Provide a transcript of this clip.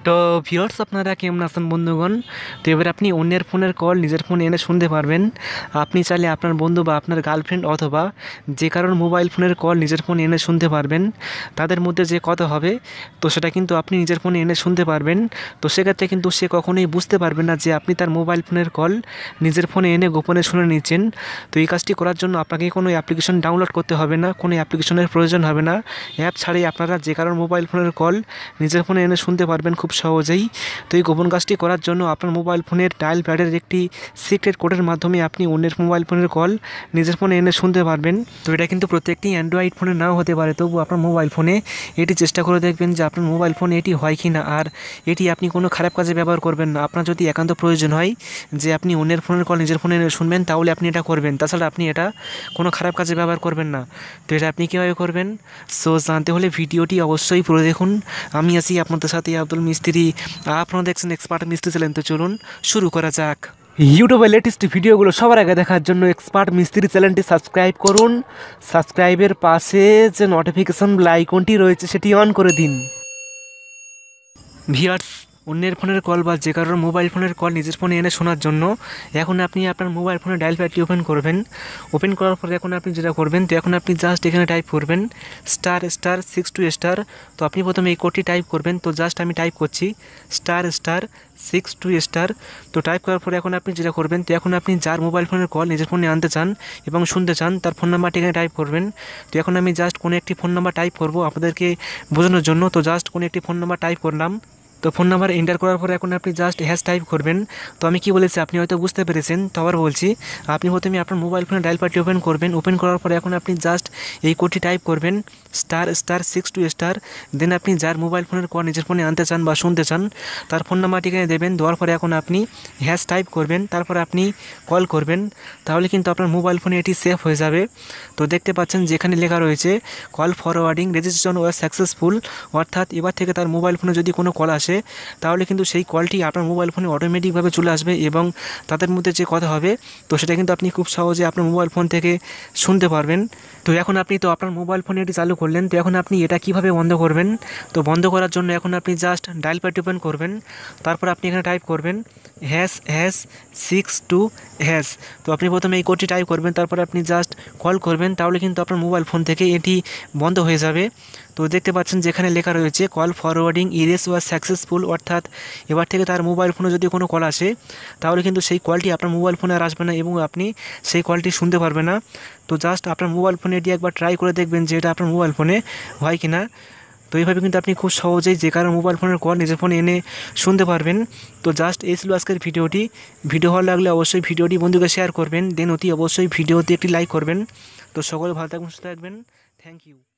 তো ভিউয়ার্স আপনারা কেমন আছেন বন্ধুগণ। তো এবার আপনি অন্যের ফোনের কল নিজের ফোনে এনে শুনতে পারবেন। আপনি চাইলে আপনার বন্ধু বা আপনার গার্লফ্রেন্ড অথবা যে কারোর মোবাইল ফোনের কল নিজের ফোনে এনে শুনতে পারবেন। তাদের মধ্যে যে কথা হবে তো সেটা কিন্তু আপনি নিজের ফোনে এনে শুনতে পারবেন। তো সেক্ষেত্রে কিন্তু সে কখনোই বুঝতে পারবে না যে আপনি তার মোবাইল ফোনের কল নিজের ফোনে এনে গোপনে শুনে নিচ্ছেন। তো এই কাজটি করার জন্য আপনাকে কোনো অ্যাপ্লিকেশন ডাউনলোড করতে হবে না, কোনো অ্যাপ্লিকেশনের প্রয়োজন হবে না। অ্যাপ ছাড়াই আপনারা যে কারোর মোবাইল ফোনের কল নিজের ফোনে এনে শুনতে পারবেন খুব সহজেই। তো এই গোপন কাজটি করার জন্য আপনার মোবাইল ফোনের ডায়াল প্যাডের একটি সিক্রেট কোডের মাধ্যমে আপনি অন্যের মোবাইল ফোনের কল নিজের ফোনে এনে শুনতে পারবেন। তো এটা কিন্তু প্রত্যেকটি অ্যান্ড্রয়েড ফোনে নাও হতে পারে, তবু আপনার মোবাইল ফোনে এটি চেষ্টা করে দেখবেন যে আপনার মোবাইল ফোনে এটি হয় কি না। আর এটি আপনি কোনো খারাপ কাজে ব্যবহার করবেন না। আপনার যদি একান্ত প্রয়োজন হয় যে আপনি অন্যের ফোনের কল নিজের ফোনে এনে শুনবেন, তাহলে আপনি এটা করবেন। তাছাড়া আপনি এটা কোনো খারাপ কাজে ব্যবহার করবেন না। তো এটা আপনি কীভাবে করবেন, সো জানতে হলে ভিডিওটি অবশ্যই পুরো দেখুন। আমি আছি আপনাদের সাথে আব্দুল মিস্ত্রি, আপনারা দেখছেন এক্সপার্ট মিস্ত্রি চ্যানেল। তো চলুন শুরু করা যাক। ইউটিউবে লেটেস্ট ভিডিওগুলো সবার আগে দেখার জন্য এক্সপার্ট মিস্ত্রি চ্যানেলটি সাবস্ক্রাইব করুন। সাবস্ক্রাইবের পাশে যে নোটিফিকেশন আইকনটি রয়েছে সেটি অন করে দিন। ভিউয়ার্স, অন্যের ফোনের কল বা যে কারোর মোবাইল ফোনের কল নিজের ফোনে এনে শোনার জন্য এখন আপনি আপনার মোবাইল ফোনের ডায়াল প্যাডটি ওপেন করবেন। ওপেন করার পরে এখন আপনি যেটা করবেন, তো এখন আপনি জাস্ট এখানে টাইপ করবেন ***62**। তো আপনি প্রথমে এই কোডটি টাইপ করবেন। তো জাস্ট আমি টাইপ করছি ***62**। তো টাইপ করার পরে এখন আপনি যেটা করবেন, তো এখন আপনি যার মোবাইল ফোনের কল নিজের ফোনে আনতে চান এবং শুনতে চান তার ফোন নাম্বারটি এখানে টাইপ করবেন। তো এখন আমি জাস্ট কোনো একটি ফোন নাম্বার টাইপ করব আপনাদেরকে বোঝানোর জন্য। তো জাস্ট কোনো একটি ফোন নাম্বার টাইপ করলাম। তো ফোন নাম্বার এন্টার করার পরে এখন আপনি জাস্ট হ্যাশ টাইপ করবেন। তো আমি কি বলেছি আপনি হয়তো বুঝতে পেরেছেন, তো আবার বলছি। আপনি প্রথমে আপনার মোবাইল ফোনে ডায়াল প্যাডটি ওপেন করবেন। ওপেন করার পরে এখন আপনি জাস্ট এই কোডটি টাইপ করবেন ***62**। দেন আপনি যার মোবাইল ফোনের কল নিজের ফোনে আনতে চান বা শুনতে চান তার ফোন নাম্বারটি এখানে দেবেন। দেওয়ার পরে এখন আপনি হ্যাশ টাইপ করবেন, তারপরে আপনি কল করবেন। তাহলে কিন্তু আপনার মোবাইল ফোনে এটি সেভ হয়ে যাবে। তো দেখতে পাচ্ছেন যেখানে লেখা রয়েছে call forwarding registration was successful, অর্থাৎ এবার থেকে তার মোবাইল ফোনে যদি কোনো কল আসে তাহলে কিন্তু সেই কলটি আপনার মোবাইল ফোনে অটোমেটিকভাবে চলে আসবে এবং তাদের মধ্যে যে কথা হবে তো সেটা কিন্তু আপনি খুব সহজে আপনার মোবাইল ফোন থেকে শুনতে পারবেন। তো এখন আপনি তো আপনার মোবাইল ফোনে এটি চালু করলেন। তো এখন আপনি এটা কিভাবে বন্ধ করবেন, তো বন্ধ করার জন্য এখন আপনি জাস্ট ডায়াল প্যাড ওপেন করবেন। তারপর আপনি এখানে টাইপ করবেন ##62#। তো আপনি প্রথমে এই কোডটি টাইপ করবেন, তারপর আপনি জাস্ট কল করবেন। তাহলে কিন্তু আপনার মোবাইল ফোন থেকে এটি বন্ধ হয়ে যাবে। তো দেখতে পাচ্ছেন যেখানে লেখা রয়েছে call forwarding erase was successful, অর্থাৎ এবার থেকে তার মোবাইল ফোনে যদি কোনো কল আসে তাহলে কিন্তু সেই কলটি আপনার মোবাইল ফোনে আর আসবে না এবং আপনি সেই কলটি শুনতে পারবেন না। তো জাস্ট আপনার মোবাইল ফোনে এটি একবার ট্রাই করে দেখবেন যে এটা আপনার মোবাইল ফোনে হয় কি না। তো এইভাবে কিন্তু আপনি খুব সহজেই যে কারো মোবাইল ফোনের কল নিজের ফোনে এনে শুনতে পারবেন। তো জাস্ট এই ছিল আজকের ভিডিওটি। ভিডিও ভালো লাগলে অবশ্যই ভিডিওটি বন্ধুকে শেয়ার করবেন। দেন অতি অবশ্যই ভিডিওতে একটি লাইক করবেন। তো সকলে ভালো থাকবেন, সুস্থ থাকবেন। Thank you.